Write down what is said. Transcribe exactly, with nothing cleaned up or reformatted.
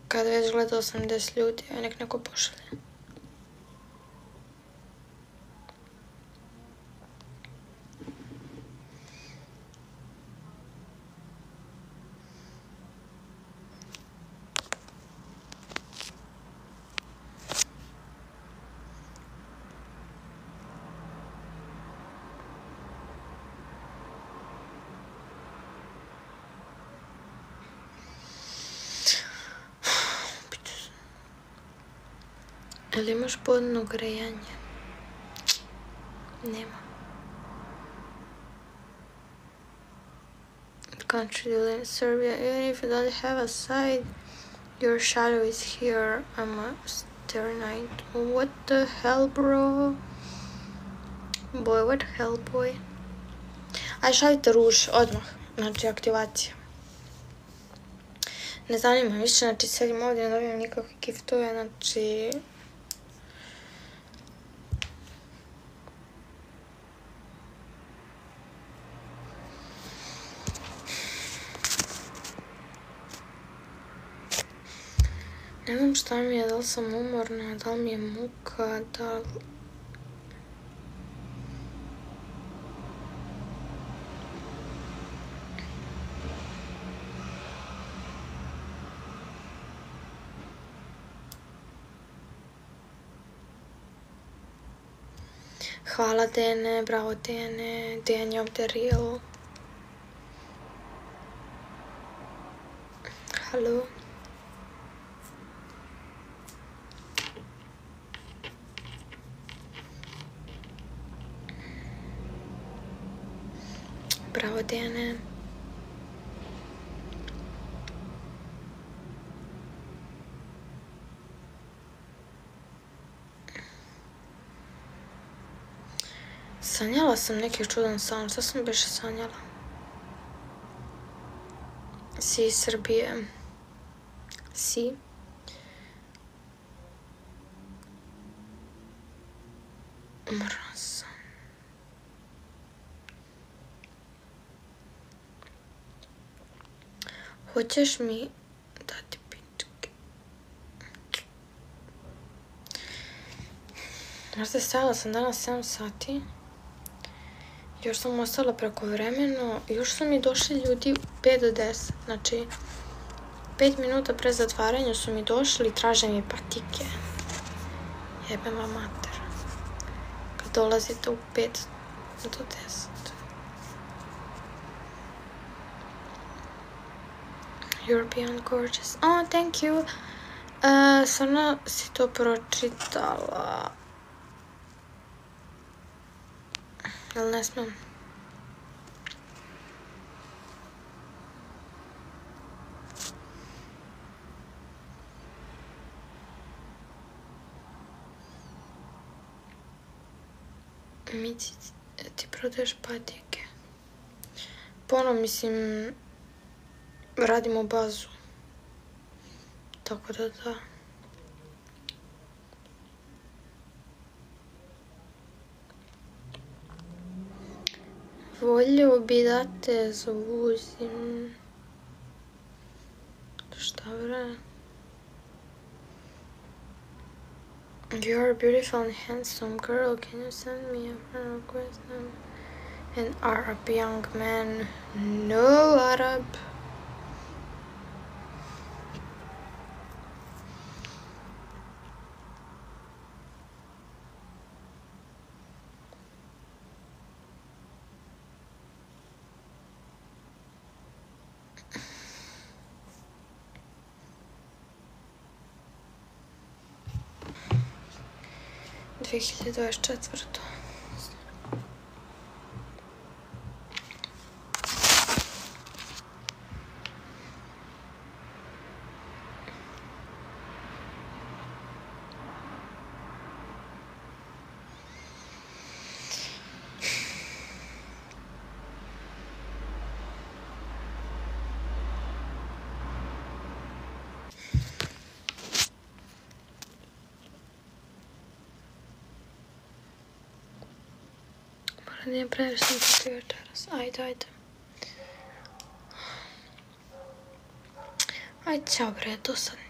Kad već gleda osamdeset ljudi, aj nek neko pošalje. Jel imaš podno grejanje? Nema. Country you live in Serbia, even if you don't have a side, your shadow is here. I'm a starry night. What the hell, bro? Boy, what the hell, boy? Aj šaljite ruž, odmah. Znači, aktivacija. Ne zanima više, znači sedim ovdje, ne dobijem nikakve giftove, znači... Ne znam šta mi je, da li sam umorna, da li mi je muka, da li... Hvala Dene, bravo Dene, Dene of the real. Halo. Bravo Dene. Sanjala sam neki čudan san, šta sam beše sanjala? Si iz Srbije. Si. Umorna sam. Hoćeš mi dati pičke? Možda stajala sam danas sedam sati. Još sam ostala preko vremeno. Još su mi došli ljudi pet do deset. Znači, pet minuta pre zatvaranja su mi došli i traže mi patike. Jebem vam mater. Kad dolazite u pet do deset. You're beyond gorgeous. Oh, thank you. Uh, Stvarno si to pročitala. Jel ne smem? Mici, ti prodaješ patike. Pono, mislim, radimo bazu. Tako da da. Voljeo bi da te zavuzim. Šta bre? You're a beautiful and handsome girl. Can you send me a friend request? An Arab young man. No Arab. dve hiljade dvadeset četvrta. Nije previše sam kakvi večeras. Ajde, ajde. Ajde, ćao bre, dosadni.